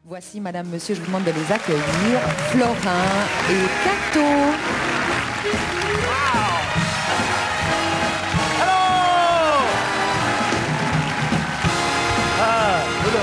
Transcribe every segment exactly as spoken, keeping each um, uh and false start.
Voici, madame, monsieur, je vous demande de les accueillir, Florin et Cato. Wow! Hello! Ah,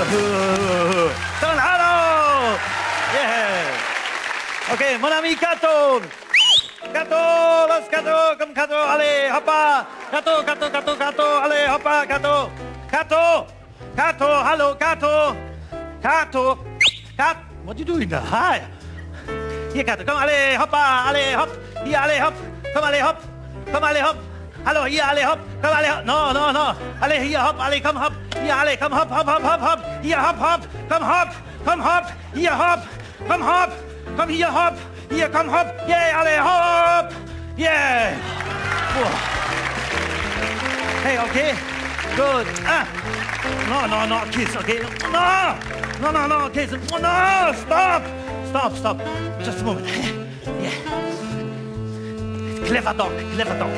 hello! Yeah! Ok, mon ami Cato! Cato, let's Cato, comme Cato, allez, hoppa! Cato, Cato, Cato, Cato, allez, hoppa, Cato! Cato! Cato, hello, Cato! Cato! Cat, what are you doing there? Hi! Here, Cato, come, allez, hoppa, allez, hop! Here, allez, hop! Come, allez, hop! Come, allez, hop! Hello, here, allez, hop! Come, allez, hop! No, no, no! Allez, here, hop! Allez, come, hop! Here, allez, come, hop, hop, hop, hop, hop! Here, hop, hop! Come, hop! Come, hop! Here, hop! Come, hop! Come here, hop! Here, come, hop! Yeah, allez, hop! Yeah! Whoa. Hey, okay? Good. Ah! No, no, no, kiss, okay? No! No, no, no, kiss. No, stop! Stop, stop. Just a moment. Yeah. Clever dog, clever dog.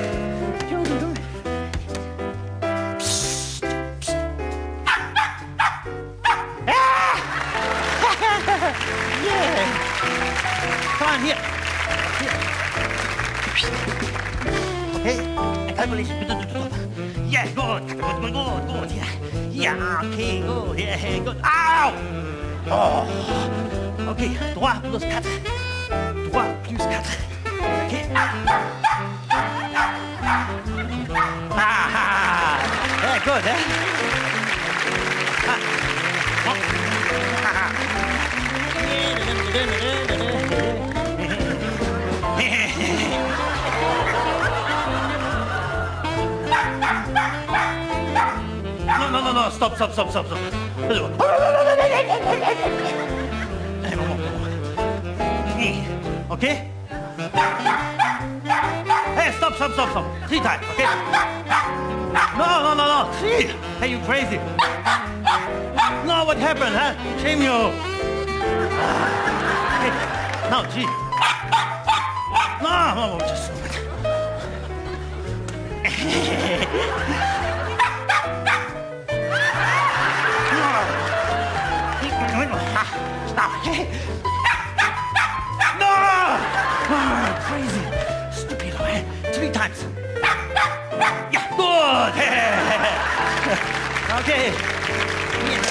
Psst, psst. Ah! Yeah. Come on, here. Here. Okay? I can't believe it. Yeah, good, good, good, good, good, yeah. Yeah, okay, good, yeah, good. Ow! Oh. Okay, trois plus quatre. Trois plus quatre. Okay. Ah, yeah, good, eh? Ah. Oh. Ah. No, no, no, no, stop, stop, stop, stop, stop. Hey, one more, one more. Okay? Hey, stop, stop, stop, stop. Three times, okay? No, no, no, no, three. Hey, you crazy. No, what happened, huh? Shame you. Hey, no, gee. No, no, no, just a moment. Stop. No! Oh, crazy. Stupid, man. Three times. Yeah, good. Okay. Yes.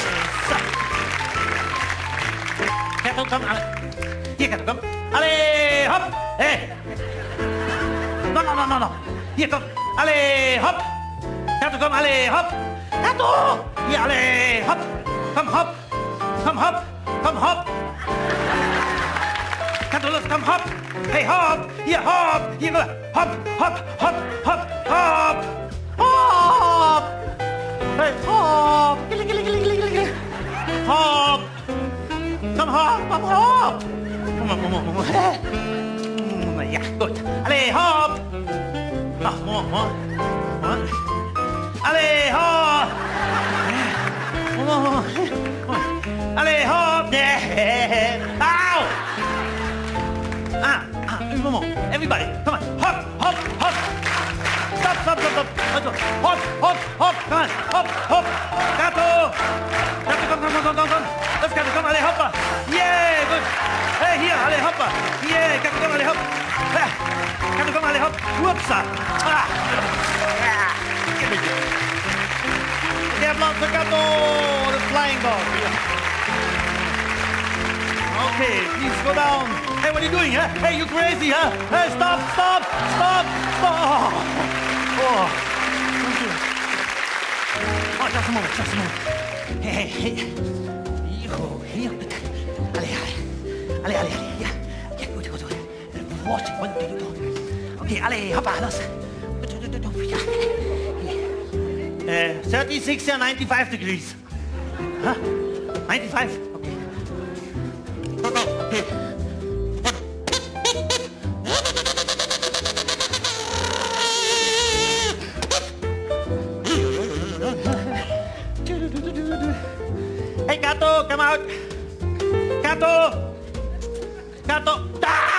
Cato, come. Here, Cato, come. Allez, hop. Hey. No, no, no, no, no. Here, come. Allez, hop. Cato, come. Allez, hop. Cato. Here, allez, hop. Come, hop. Come, hop. Come, hop. Cato, let's come, hop. Hey, hop. Here, hop. Here, go. Hop, hop, hop, hop, hop. Hop. Hey, hop. Gilly, gilly, gilly, gilly, gilly. Hop. Come, hop, come, hop. Come on, come on, come on. Yeah, good. Allez, hop. Ah, more, more. More. Allez, hop. More, more, more. Allez, hop. Yeah. Ow. Ah, ah, un moment. Everybody, come on. Hop, hop, hop. Stop, stop, stop, stop. Hop, hop, hop. Come on. Hop, hop. Cato. Cato, come, come, come, come, come. Let's Cato, come. Allez, hoppa. Yeah, good. Hey, here. Allez, hoppa. Yeah, Cato, come. Allez, hop. Ah. Cato, come. Allez, hop. Whoops. Ah. Yeah, Blanco, Cato. The flying dog. Okay, please go down. Hey, what are you doing, huh? Hey, you crazy, huh? Hey, stop, stop, stop, stop. Oh, thank you. Oh, just a moment, just a moment. Hey, hey, hey. Yo, here. Allez, allez. Allez, allez, allez. Yeah, yeah, good, good, good. Watch it, what do you do? Okay, allez, hoppa, los. Uh, thirty-six and ninety-five degrees. Huh? ninety-five? Okay. Okay. Hey, Cato, come out. Cato. Cato. Ah!